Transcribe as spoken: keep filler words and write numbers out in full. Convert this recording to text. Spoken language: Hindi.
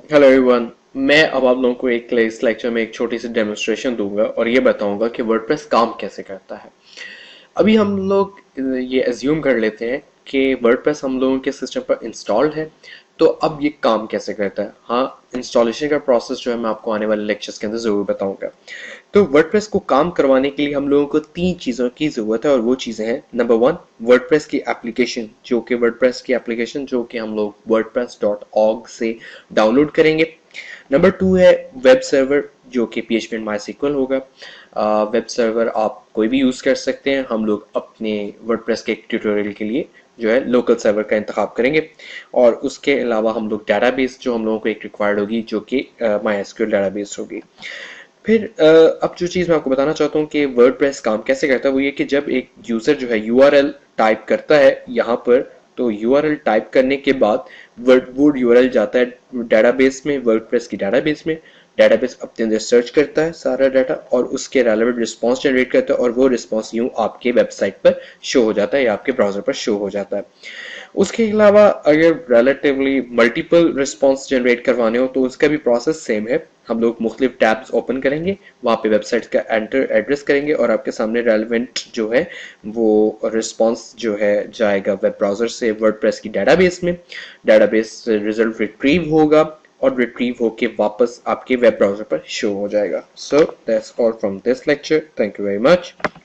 Hello everyone. मैं अब आप लोगों को एक इस लेक्चर में एक छोटी सी डेमोन्स्ट्रेशन दूंगा और ये बताऊंगा कि वर्डप्रेस काम कैसे करता है। अभी हम लोग ये एज्यूम कर लेते हैं कि वर्डप्रेस हम लोगों के सिस्टम पर इंस्टॉल्ड है। तो अब ये काम कैसे करता है? हाँ, इंस्टॉलेशन का प्रोसेस जो है मैं आपको आने वाले लेक्चर्स के अंदर जरूर बताऊंगा। तो वर्डप्रेस को काम करवाने के लिए हम लोगों को तीन चीज़ों की ज़रूरत है और वो चीज़ें हैं। नंबर वन, वर्डप्रेस की एप्लीकेशन, जो कि वर्डप्रेस की एप्लीकेशन जो कि हम लोग वर्डप्रेस डॉट ऑर्ग से डाउनलोड करेंगे। नंबर टू है वेब सर्वर, जो कि P H P and MySQL होगा। वेब सर्वर आप कोई भी यूज़ कर सकते हैं। हम लोग अपने वर्डप्रेस के एक ट्यूटोरियल के लिए जो है लोकल सर्वर का इंतखाब करेंगे। और उसके अलावा हम लोग डेटाबेस जो हम लोगों को एक रिक्वायर्ड होगी, जो कि MySQL database होगी। फिर अ, अब जो चीज़ मैं आपको बताना चाहता हूँ कि वर्डप्रेस काम कैसे करता है वो ये कि जब एक यूज़र जो है यू आर एल टाइप करता है यहाँ पर, तो यू आर एल टाइप करने के बाद वर्ड वो यू आर एल जाता है डेटाबेस में, वर्डप्रेस की डेटाबेस में। डेटाबेस अपने अंदर सर्च करता है सारा डाटा और उसके रेलेवेंट रिस्पॉन्स जनरेट करता है और वो रिस्पॉन्स यूं आपके वेबसाइट पर शो हो जाता है या आपके ब्राउजर पर शो हो जाता है। उसके अलावा अगर रिलेटिवली मल्टीपल रिस्पॉन्स जनरेट करवाने हो तो उसका भी प्रोसेस सेम है। हम लोग मुख्तलिफ टैब्स ओपन करेंगे, वहाँ पे वेबसाइट का एंटर एड्रेस करेंगे और आपके सामने रेलिवेंट जो है वो रिस्पॉन्स जो है जाएगा वेब ब्राउजर से वर्डप्रेस की डेटाबेस में। डेटाबेस से रिजल्ट रिट्रीव होगा और रिट्रीव होके वापस आपके वेब ब्राउजर पर शो हो जाएगा। So that's all from this lecture. Thank you very much.